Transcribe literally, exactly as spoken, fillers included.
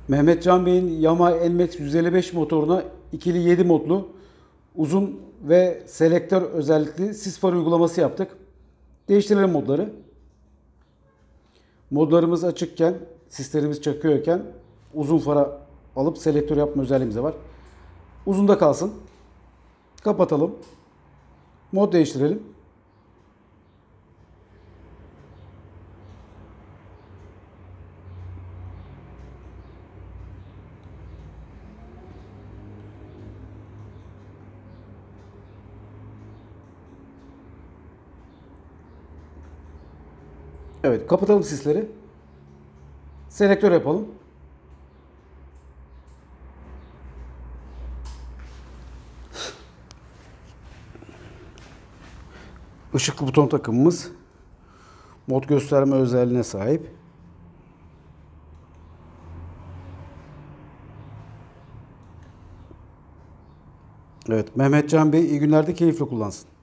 Mehmetcan Bey'in Yamaha N M A X yüz elli beş motoruna ikili yedi modlu uzun ve selektör özellikli sis far uygulaması yaptık. Değiştirelim modları. Modlarımız açıkken, sislerimiz çakıyorken uzun fara alıp selektör yapma özelliğimiz de var. Uzunda kalsın. Kapatalım. Mod değiştirelim. Evet, kapatalım sisleri. Selektör yapalım. Işıklı buton takımımız mod gösterme özelliğine sahip. Evet, Mehmetcan Bey iyi günlerde keyifle kullansın.